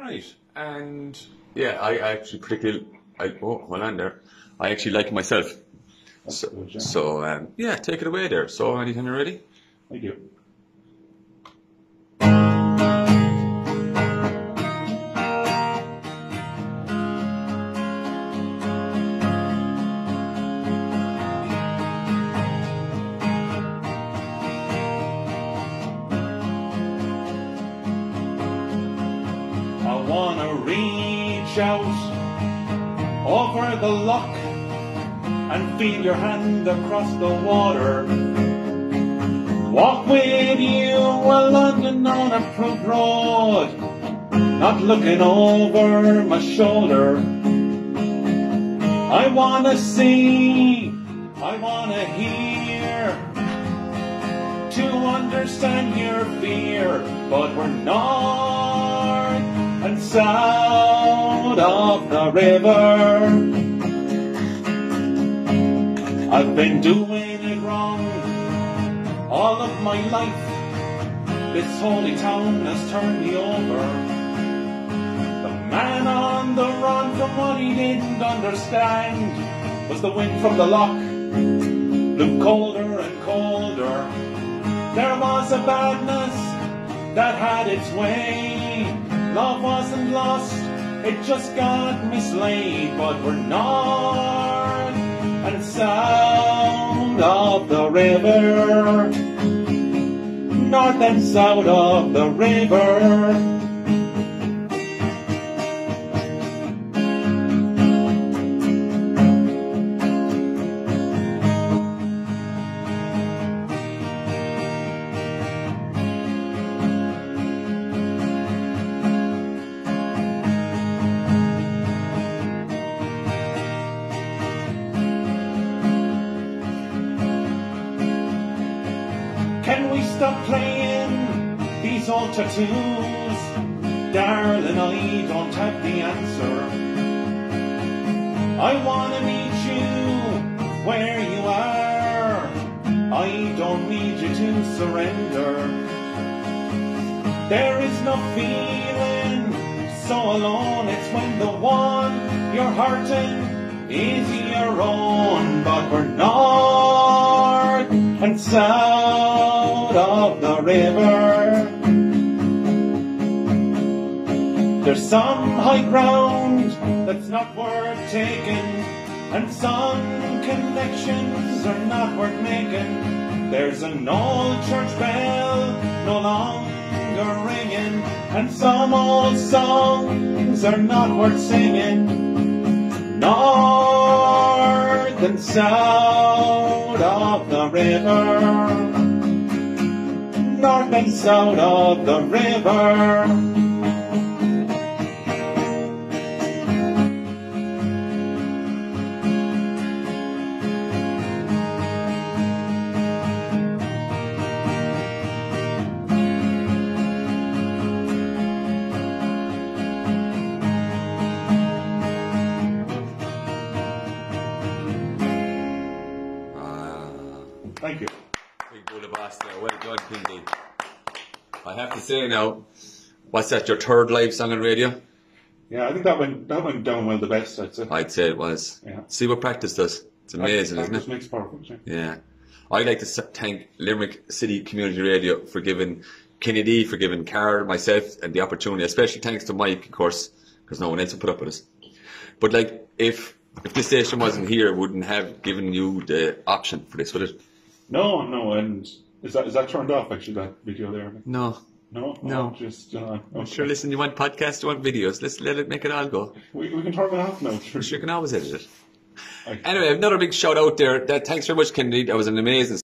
Right. And yeah, I actually particularly, hold on there. I actually like it myself. That's So, good, yeah. yeah, take it away there. So, anytime you're ready. Thank you. I wanna reach out over the loch and feel your hand across the water. Walk with you along an unapproved road, not looking over my shoulder. I wanna see, I wanna hear, to understand your fear, but we're north and south of the river. I've been doing it wrong all of my life. This holy town has turned me over. The man on the run from what he didn't understand was the wind from the loch, blew colder and colder. There was a badness that had its way. Love wasn't lost, it just got mislaid. But we're north and south of the river. North and south of the river. Can we stop playing these old tattoos? Darling, I don't have the answer. I wanna meet you where you are. I don't need you to surrender. There is no feeling so alone. It's when the one you're hurting is your own. But we're north and south of the river. There's some high ground that's not worth taking, and some connections are not worth making. There's an old church bell no longer ringing, and some old songs are not worth singing. North and south of the river. North and south of the river. Thank you. Big bull of boss there. Well done, Kindy. I have to say now, what's that, your third live song on radio? Yeah, I think that went down well the best, I'd say. I'd say it was. Yeah. See what practice does. It's amazing, isn't Practice it? makes perfect. Yeah. Yeah. I'd like to thank Limerick City Community Radio for giving Kennedy, for giving Carl, myself, and the opportunity. A special thanks to Mike, of course, because no one else would put up with us. But like, if this station wasn't here, it wouldn't have given you the option for this, would it? No, and is that turned off actually, that video there? No. No? No. Oh, just I'm sure, listen, you want podcasts, you want videos, let's let it make it all go. we can turn it off now. Sure, you can always edit it. Okay. Anyway, another big shout out there. Thanks very much, Kennedy. That was an amazing